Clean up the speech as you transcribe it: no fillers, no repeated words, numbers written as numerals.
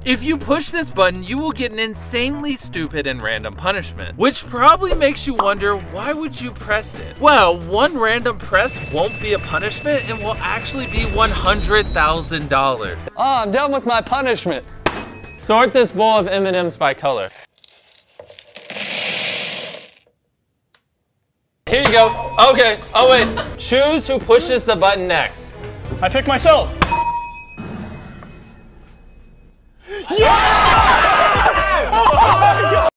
If you push this button, you will get an insanely stupid and random punishment, which probably makes you wonder, why would you press it? Well, one random press won't be a punishment and will actually be $100,000. Oh, I'm done with my punishment. Sort this bowl of M&Ms by color. Here you go. Okay. Oh wait. Choose who pushes the button next. I pick myself. Yeah!